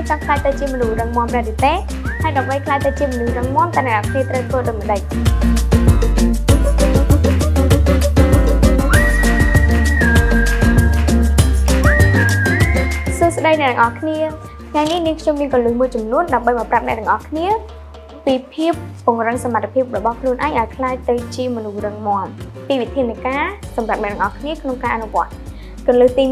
ចង់ខ្លាចទៅជាមនុស្សរឹងមាំដែរទេហើយដើម្បីខ្លាចទៅជាមនុស្សរឹងមាំតើអ្នកនរគ្នាត្រូវធ្វើដូចម្តេចសួស្តីអ្នកទាំងអស់គ្នាថ្ងៃនេះនាងខ្ញុំមានគន្លឹះមួយចំនួនដើម្បីមកប្រាប់អ្នកទាំងអស់គ្នាពីភាពពង្រឹងសមត្ថភាពរបស់ខ្លួនឯងឲ្យក្លាយទៅជាមនុស្សរឹងមាំពីវិធានការសម្រាប់អ្នកទាំងអស់គ្នាក្នុងការអនុវត្តគន្លឹះទី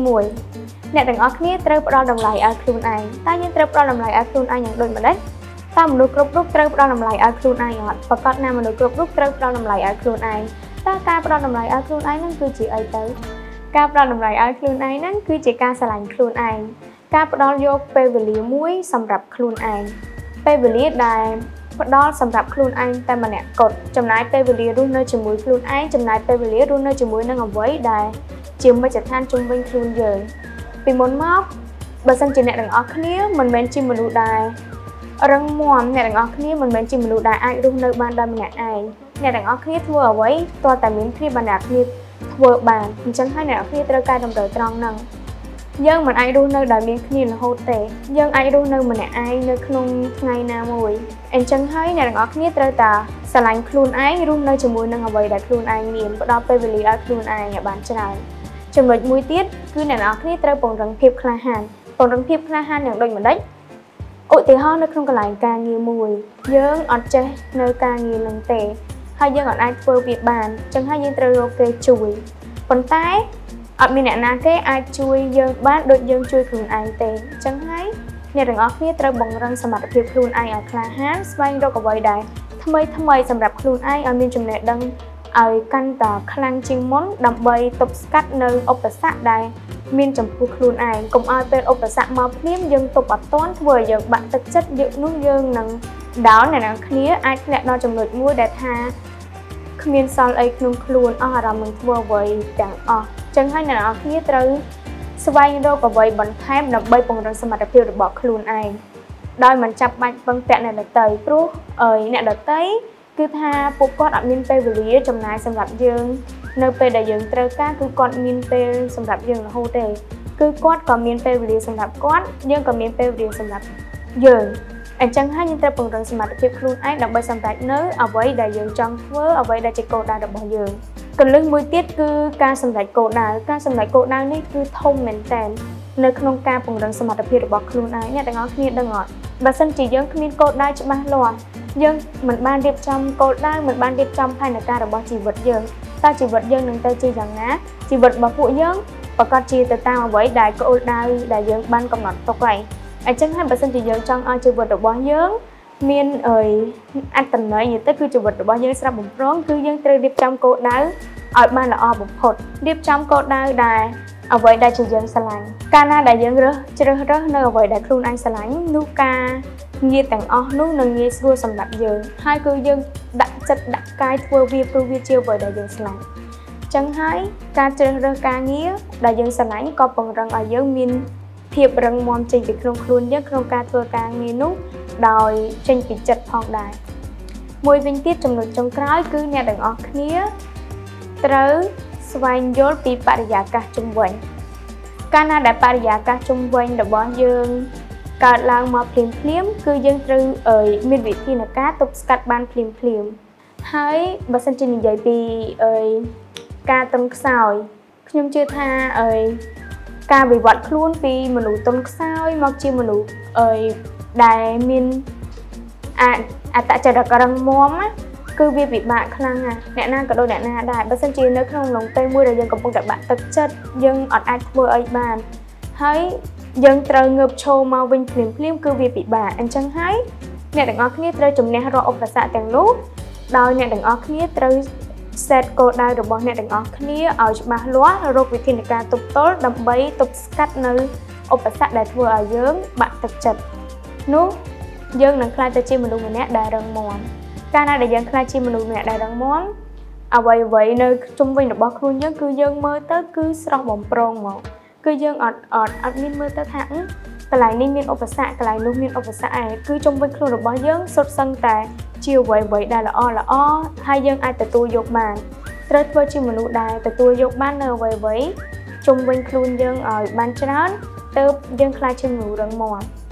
1អ្នកទាំងអស់គ្នាត្រូវផ្ដល់តម្លៃឲ្យខ្លួនឯងតើយើងត្រូវផ្ដល់តម្លៃឲ្យខ្លួនឯងយ៉ាងដូចម្តេចតើមនុស្សគ្រប់រូបត្រូវផ្ដល់តម្លៃឲ្យខ្លួនឯងអត់ប្រកាសណាមនុស្សគ្រប់រូបត្រូវផ្ដល់តម្លៃឲ្យខ្លួនឯងតើការផ្ដល់តម្លៃឲ្យខ្លួនឯងហ្នឹងគឺជាអីទៅការផ្ដល់តម្លៃឲ្យខ្លួនឯងហ្នឹងគឺជាការស្រឡាញ់ខ្លួនឯងការផ្ដល់យកពេលវេលាមួយសម្រាប់ខ្លួនឯងពេលវេលាដែលផ្ដល់សម្រាប់ខ្លួនឯងតែម្នាក់គត់ចំណាយពេលវេលារស់នៅជាមួយខ្លួនឯងចំណាយពេលវេលារស់នៅជាមួយនឹងអ្វីដែលជាមជ្ឈដ្ឋានជុំវិញខ្លួនយើងពីមុនមកបើសិនជាអ្នកទាំងអស់គ្នាមិនមែនជាមនុស្សដែលរឹងមាំអ្នកទាំងអស់គ្នាមិនមែនជាមនុស្សដែលអាចរស់នៅបានដោយម្នាក់ឯងអ្នកទាំងអស់គ្នាធ្វើអ្វីទាល់តែមានគ្នាបណ្ដាគ្នាធ្វើបានអញ្ចឹងហើយអ្នកទាំងអស់គ្នាត្រូវកែតម្រូវត្រង់ហ្នឹងយើងមិនអាចរស់នៅដោយមានគ្នារហូតទេយើងអាចរស់នៅម្នាក់ឯងនៅក្នុងថ្ងៃណាមួយអញ្ចឹងហើយអ្នកទាំងអស់គ្នាត្រូវតែស្រឡាញ់ខ្លួនឯងរស់នៅជាមួយនឹងអ្វីដែលខ្លួនឯងមានផ្ដល់ពេលវេលាឲ្យខ្លួនឯងឲ្យបានច្រើនចំណុចមួយទៀតគឺអ្នកទាំងអស់គ្នាត្រូវពង្រឹងភាពក្លាហានយ៉ាងដូចម្តេចឧទាហរណ៍នៅក្នុងកន្លែងការងារមួយយើងអត់ចេះនៅការងារនឹងទេហើយយើងអត់អាចធ្វើវាបានអញ្ចឹងហើយយើងត្រូវរកគេជួយប៉ុន្តែអត់មានអ្នកណាគេអាចជួយយើងបានដូចយើងជួយខ្លួនឯងទេអញ្ចឹងហើយអ្នកទាំងអស់គ្នាត្រូវបង្រឹងសមត្ថភាពខ្លួនឯងឲ្យក្លាហានស្វែងរកអ្វីដែលថ្មីសម្រាប់ខ្លួនឯងឲ្យមានចំណេះដឹងឲ្យកាន់តែខ្លាំងជាងមុនដើម្បីទប់ស្កាត់នៅឧបសគ្គដែលមានចំពោះខ្លួនឯងកុំឲ្យពេលឧបសគ្គមកភ្លាមយើងទប់អត់ទាន់ធ្វើឲ្យយើងបាក់ទឹកចិត្តយើងនោះយើងនឹងដោនអ្នកនរគ្នាអាចធ្លាក់ដល់ចំណុចមួយដែលថាគ្មានសល់អីក្នុងខ្លួនអស់អារម្មណ៍នឹងធ្វើអ្វីទាំងអស់អញ្ចឹងហើយអ្នកនរគ្នាត្រូវស្វែងរកអ្វីបន្ថែមដើម្បីពង្រឹងសមត្ថភាពរបស់ខ្លួនឯងដោយមិនចាប់បាច់ពឹងពាក់អ្នកដទៃព្រោះអ្នកដទៃគឺថាពួកគាត់អត់មានពេលវេលាចំណាយសម្រាប់យើងនៅពេលដែលយើងត្រូវការគឺគាត់មានពេលសម្រាប់យើងរហូតទេគឺគាត់ក៏មានពេលវេលាសម្រាប់គាត់យើងក៏មានពេលវេលាសម្រាប់យើងអញ្ចឹងហើយយើងត្រូវពង្រឹងសមត្ថភាពខ្លួនឯងដើម្បីសម្រេចនៅអ្វីដែលយើងចង់ធ្វើអ្វីដែលជាគោលដៅរបស់យើងគន្លឹះមួយទៀតគឺការសម្រេចគោលដៅនេះគឺធំមែនតើនៅក្នុងការពង្រឹងសមត្ថភាពរបស់ខ្លួនឯងអ្នកទាំងអស់គ្នាដឹងអត់បើសិនជាយើងគ្មានគោលដៅច្បាស់លាស់យើងមិនបានរៀបចំគោលដៅមិនបានរៀបចំផែនការរបស់ជីវិតយើងតើជីវិតយើងនឹងទៅជាយ៉ាងណាជីវិតរបស់ពួកយើងប្រកាសជាទៅតាមអ្វីដែលគោលដៅដែលយើងបានកំណត់ទុកហើយអញ្ចឹងហើយបើសិនជាយើងចង់ឲ្យជីវិតរបស់យើងមានអត្ថន័យទៅគឺជីវិតរបស់យើងស្រាប់បំប្រងគឺយើងត្រូវរៀបចំគោលដៅឲ្យបានល្អបំផុតរៀបចំគោលដៅដែលអ្វីដែលជាយើងស្រឡាញ់កាលណាដែលយើងជ្រើសរើសនៅអ្វីដែលខ្លួនឯងស្រឡាញ់នោះការងារទាំងអស់នោះនឹងងាយស្រួលសម្រាប់យើងហើយគឺយើងដាក់ចិត្តដាក់កាយធ្វើវាព្រោះវាជាអ្វីដែលយើងស្រឡាញ់អញ្ចឹងហើយការជ្រើសរើសការងារដែលយើងស្រឡាញ់ក៏ពង្រឹងឲ្យយើងមានភាពរឹងមាំចេញពីក្នុងខ្លួនយើងក្នុងការធ្វើការងារនោះដោយចេញពីចិត្តផងដែរមួយវិញទៀតចំណុចចុងក្រោយគឺអ្នកទាំងអស់គ្នាត្រូវស្វែងយល់ពីបរិយាកាសជុំវិញកាលណាដែលបរិយាកាសជុំវិញរបស់យើងកើតឡើងមកភ្លាមគឺយើងត្រូវមានវិធានការទប់ស្កាត់បានភ្លាមហើយបើសិនជានិយាយពីការទន់ខ្សោយខ្ញុំជឿថាការវិវត្តខ្លួនពីមនុស្សទន់ខ្សោយមកជាមនុស្សដែលមានអត្តចរិតរឹងមាំគឺវាពិបាកខ្លាំងណាស់អ្នកណាក៏ដូចអ្នកណាដែរបើសិនជានៅក្នុងឡុងពេលមួយដែលយើងកំពុងតែបាក់ទឹកចិត្តយើងអត់អាចធ្វើអីបានហើយយើងត្រូវងើបឈរមកវិញភ្លាមគឺវាពិបាកអញ្ចឹងហើយអ្នកទាំងអស់គ្នាត្រូវជំនះរាល់ឧបសគ្គទាំងនោះដោយអ្នកទាំងអស់គ្នាត្រូវសេតគោលដៅរបស់អ្នកទាំងអស់គ្នាឲ្យច្បាស់លាស់រកវិធានការទប់ទល់ដើម្បីទប់ស្កាត់នៅឧបសគ្គដែលធ្វើឲ្យយើងបាក់ទឹកចិត្តនោះយើងនឹងក្លាយទៅជាមនុស្សម្នាក់ដែលរឹងមាំកាលណាដែលយើងក្លាយជាមនុស្សម្នាក់ដែលរឹងមាំអ្វីនៅជុំវិញរបស់ខ្លួនយើងគឺយើងមើលទៅគឺស្រស់បំព្រងមកគឺយើងអត់មានមើលទៅថាកន្លែងនេះមានឧបសគ្គកន្លែងនោះមានឧបសគ្គឯងគឺជុំវិញខ្លួនរបស់យើងសុទ្ធសឹងតែជាអ្វីដែលល្អហើយយើងអាចទទួលយកបានត្រូវធ្វើជាមនុស្សដែលទទួលយកបាននៅអ្វីជុំវិញខ្លួនយើងឲ្យបានច្រើនទើបយើងក្លាយជាមនុស្សរឹងមាំ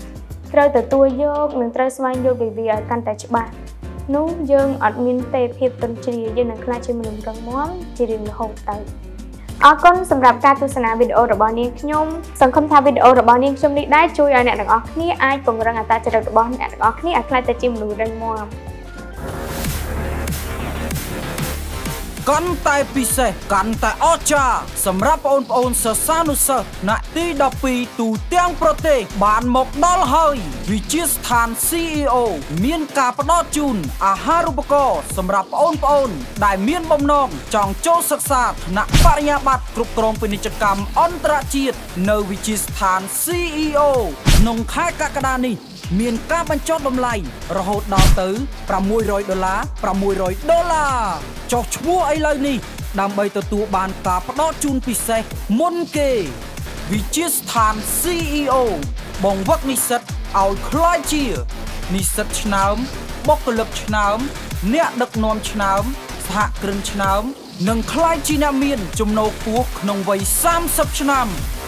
ត្រូវទទួលយកនិងត្រូវស្វែងយល់ពីវាឲ្យកាន់តែច្បាស់នោះយើងអត់មានទេភាពទន់ជ្រាយយើងនឹងខ្លាចជាមនុស្សរឹងមាំជារៀងរហូតទៅអរគុណសម្រាប់ការទស្សនាវីដេអូរបស់នាងខ្ញុំសង្ឃឹមថាវីដេអូរបស់នាងខ្ញុំនេះដែរជួយឲ្យអ្នកទាំងអស់គ្នាអាចពង្រឹងអត្តចរិតរបស់អ្នកទាំងអស់គ្នាឲ្យក្លាយទៅជាមនុស្សរឹងមាំកាន់តែពិសេសកាន់តែអស្ចារ្យសម្រាប់បងប្អូនសិស្សានុសិស្សណទី12ទូទាំងប្រទេសបានមកដល់ហើយវិទ្យាស្ថាន CEO មានការផ្ដល់ជូនអាហារូបករណ៍សម្រាប់បងប្អូនដែលមានបំណងចង់ចូលសិក្សាថ្នាក់បរិញ្ញាបត្រគ្រប់គ្រងពាណិជ្ជកម្មអន្តរជាតិនៅវិទ្យាស្ថាន CEO ក្នុងខែកក្កដានេះមានការបញ្ចុះតម្លៃរហូតដល់ទៅ$600ចុះឈ្មោះឥឡូវនេះដើម្បីទទួលបានការផ្ដល់ជូនពិសេសមុនគេវិទ្យាស្ថាន CEO បង្វឹកនិស្សិតឲ្យក្លាយជានិស្សិតឆ្នើមបុគ្គលិកឆ្នើមអ្នកដឹកនាំឆ្នើមសហគ្រិនឆ្នើមនិងក្លាយជាអ្នកមានចំណូលខ្ពស់ក្នុងវ័យ30ឆ្នាំ